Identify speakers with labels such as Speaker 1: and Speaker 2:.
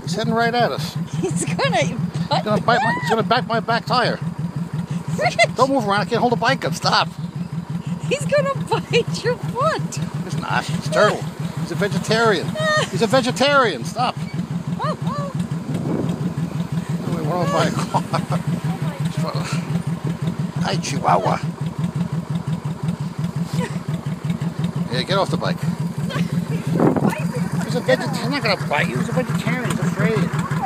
Speaker 1: He's heading right at us.
Speaker 2: He's gonna
Speaker 1: He's gonna back my back tire. Don't move around. I can't hold the bike up. Stop.
Speaker 2: He's gonna bite your foot.
Speaker 1: It's not. It's turtle. He's a vegetarian. He's a vegetarian. Stop. We're on by a car. Hi, Chihuahua. Yeah, get off the bike. He's a vegetarian. He's not gonna bite you. He's a vegetarian. He's afraid.